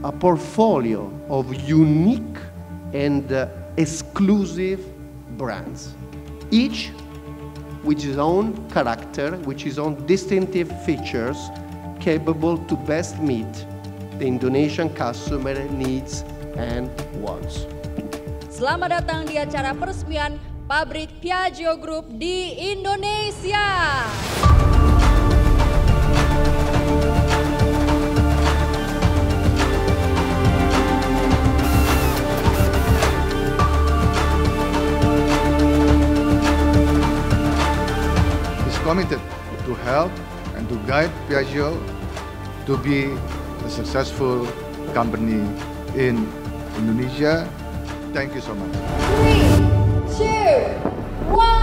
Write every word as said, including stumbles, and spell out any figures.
a portfolio of unique and uh, exclusive brands, each with its own character, with its own distinctive features, capable to best meet the Indonesian customer needs and wants. Selamat datang di acara peresmian Pabrik Piaggio Group di Indonesia. Committed to help and to guide Piaggio to be a successful company in Indonesia. Thank you so much. Three, two, one.